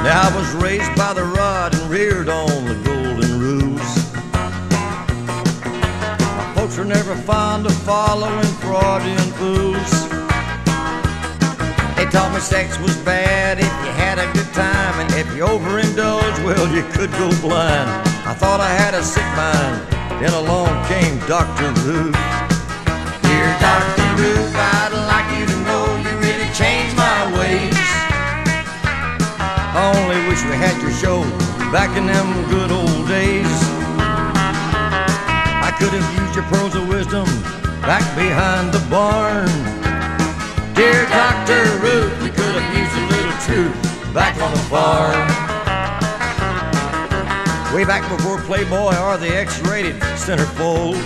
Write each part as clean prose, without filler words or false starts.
Now I was raised by the rod and reared on the golden rules. My folks were never fond of following fraudulent fools. They taught me sex was bad if you had a good time, and if you overindulged, well, you could go blind. I thought I had a sick mind, then along came Dr. Ruth. Dear Dr. Ruth, I'd like you to know you really changed my ways. I only wish we had your show back in them good old days. I could have used your pearls of wisdom back behind the barn. Dear Dr. Ruth, we could have used a little truth back on the farm. Way back before Playboy or the X-rated centerfold,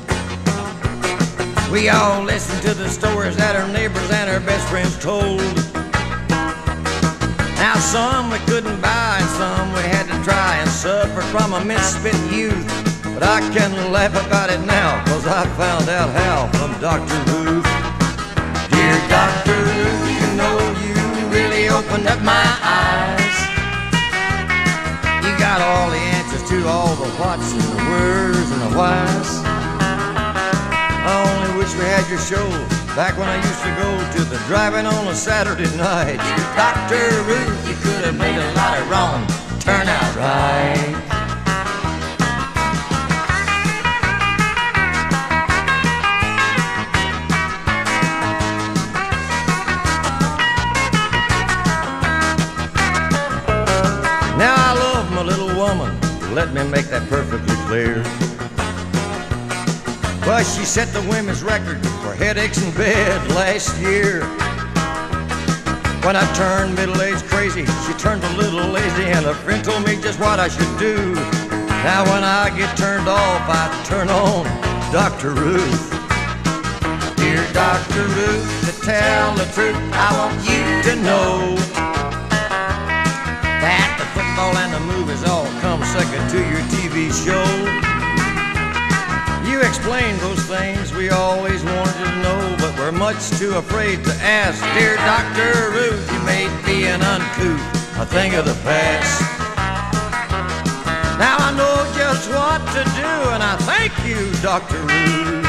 we all listened to the stories that our neighbors and our best friends told. Now some we couldn't buy and some we had to try and suffer from a misfit youth. But I can laugh about it now, 'cause I found out how from Dr. Ruth. Dear Dr. Ruth, you know you really opened up my eyes. You got all the answers to all the whats and the wheres and the whys. I only wish we had your show back when I used to go to the drive-in on a Saturday night. Dr. Ruth, you could have made a lot of wrong turn out right. Now I love my little woman, let me make that perfectly clear. Well, she set the women's record for headaches in bed last year. When I turned middle-aged crazy, she turned a little lazy, and a friend told me just what I should do. Now when I get turned off, I turn on Dr. Ruth. Dear Dr. Ruth, to tell the truth, I want you to know that the football and the movies all come second to your TV show. You explain those things we always wanted to know, but we're much too afraid to ask. Dear Dr. Ruth, you made being uncouth a thing of the past. Now I know just what to do, and I thank you, Dr. Ruth.